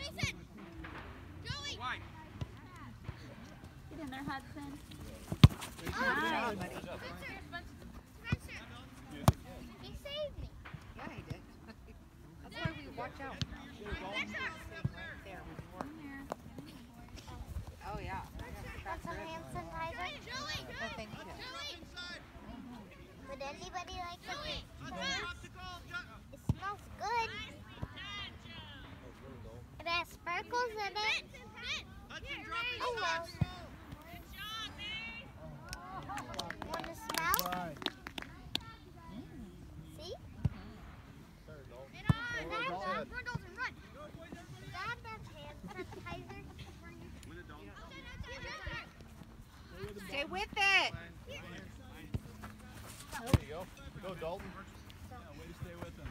Get in there, Hudson. Nice. He saved me. Yeah, he did. That's why we watch out. Right there when you work. Oh, yeah. That's some hand sanitizer. Oh, thank you. Would anybody like to eat this? It smells good. It has sparkles in it. Oh well. Want to smell? See? Grab that hand sanitizer. Stay with it. There you go. Go, Dalton. Way to stay with him.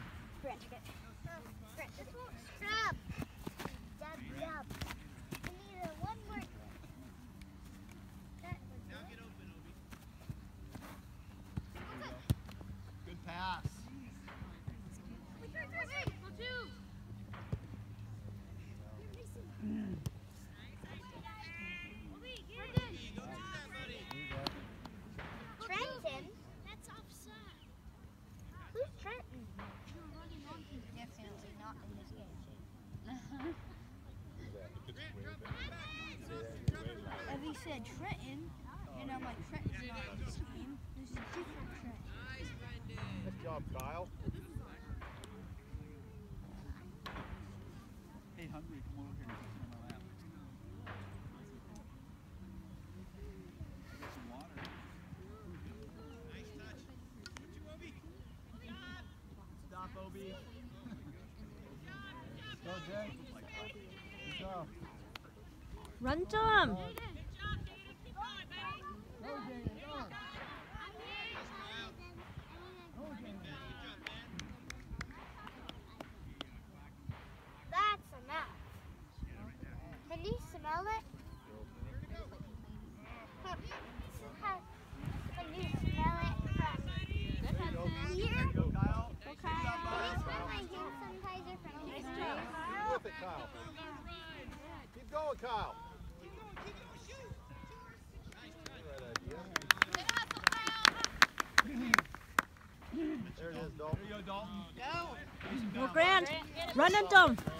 Scrub. Dub. We need one more. Good pass. Trenton? That's offside. Who's Trenton? Definitely not in this game. Evie said Trenton, and I'm like, Trenton's not in this game. This is a different Trenton. Nice job, Kyle. Hey, Hungry, come over here and sit on my lap. Get some water. Stop, Obi. Go, Jay. Good job. Run to him. Go, Jay. Go. That's enough. Can you smell it? Can you smell it from here? Go, Kyle. Can you smell my hand sanitizer from here? Keep with it, Kyle. Keep going, Kyle. There it is, Dalton. There you go, Dalton. Go. Well, Grant, run into him.